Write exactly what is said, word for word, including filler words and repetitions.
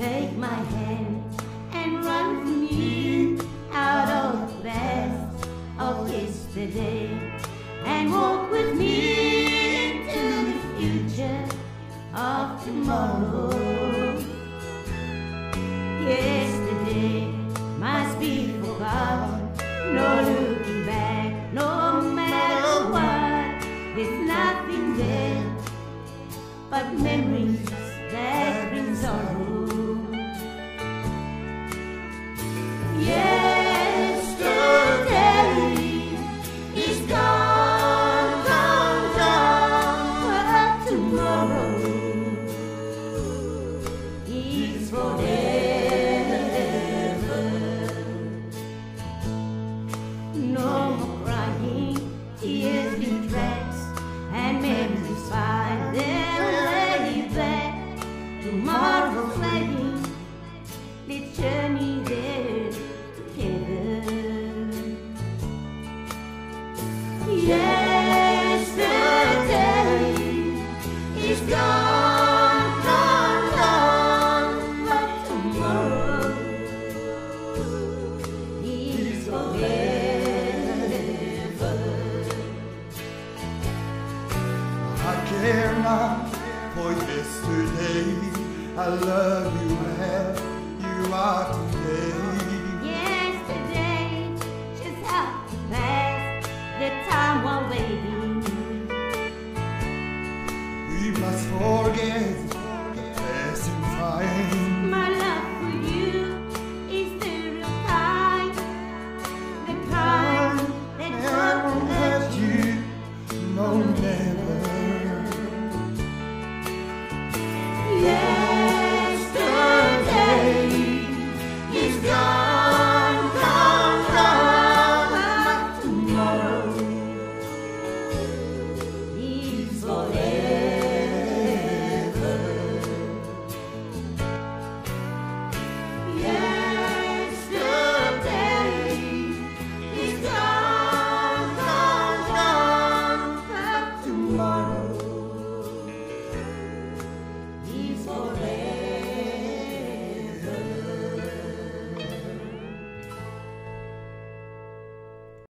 Take my hand and run with me out of the past of yesterday, and walk with me into the future of tomorrow. Yesterday must be forgotten, no looking back, no matter what. There's nothing there but memories that bring sorrow. Yesterday is gone, gone, gone, but tomorrow is forever. No more crying, tears in tracks, and memories find their way back. Tomorrow's flagging, let's journey there together. Yesterday is gone, gone, gone, but tomorrow is forever. I care not for yesterday, I love you